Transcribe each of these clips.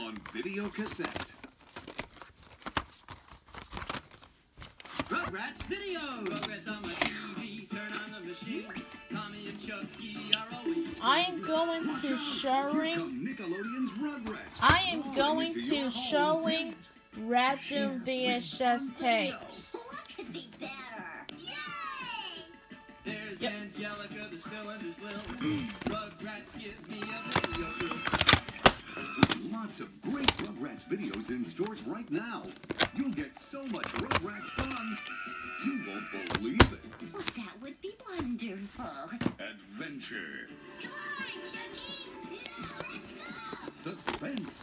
on video cassette. Rugrats video! Rugrats on my TV, turn on the machine. Tommy and Chucky are always... I am going to showing... Nickelodeon's Rugrats. I am going to showing random VHS tapes. What could be better? Yay! There's Angelica, there's Phil, and there's Lil. Rugrats give me a video bill. Lots of great Rugrats videos in stores right now. You'll get so much Rugrats fun, you won't believe it. Well, that would be wonderful. Adventure. Come on, Chucky! Let's go! Suspense.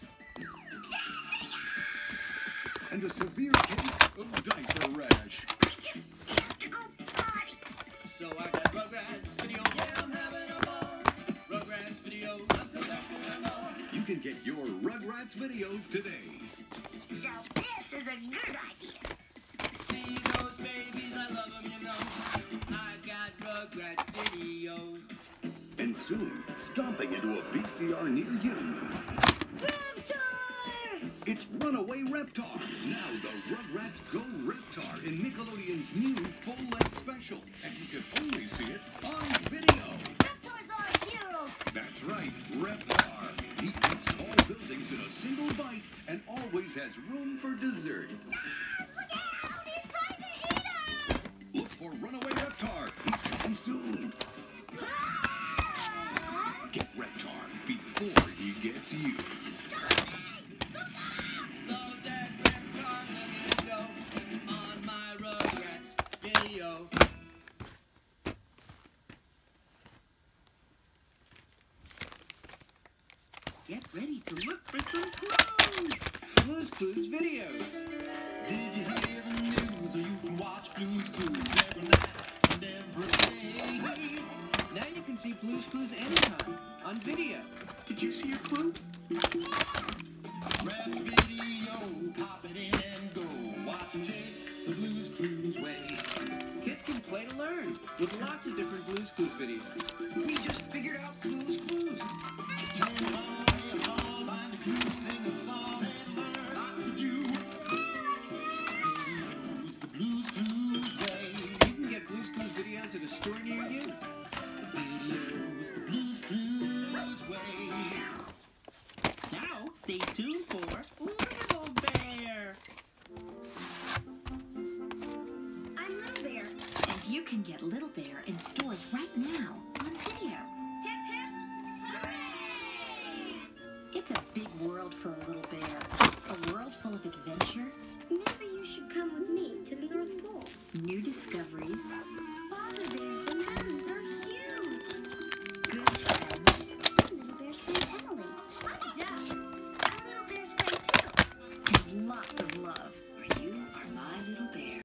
And a severe case of diaper rash. I just have to go potty. So I got Rugrats video, yeah, I'm having a ball. Rugrats video, I'm so back to the law. You can get your Rugrats videos today. Now this is a good idea. See those babies, I love them, you know. I got Rugrats videos. And soon, stomping into a VCR near you. Raptor! It's Runaway Reptar. Now the Rugrats Go Reptar in Nickelodeon's new full-length special. And you can only see it on video. Raptor's our hero! That's right, Reptar. He eats tall buildings in a single bite and always has room for dessert. Look out! He's trying to eat us! Look for Runaway Reptar. He's coming soon. Get Reptar before he gets you. Love that Reptar, let me go on my Rugrats video. Get ready to look for some clues. Blue's Clues videos. Did you hear the news? Or you can watch Blue's Clues every night and every day. Now you can see Blue's Clues anytime on video. Did you see your clue? Grab a video, pop it in and go. Watch and take the Blue's Clues way. Kids can play to learn with lots of different Blue's Clues videos. We just figured out Blue's Clues. Turn on your phone, find a clue, sing a song, and learn lots to do. It's the Blue's Clues way. You can get Blue's Clues videos at a store near you. The video's the Blue's Clues way. Now, stay tuned for Little Bear. I'm Little Bear. And you can get Little Bear in stores right now on video. Hip hip! Hooray! It's a big world for a little bear. A world full of adventure. Maybe you should come with me to the North Pole. New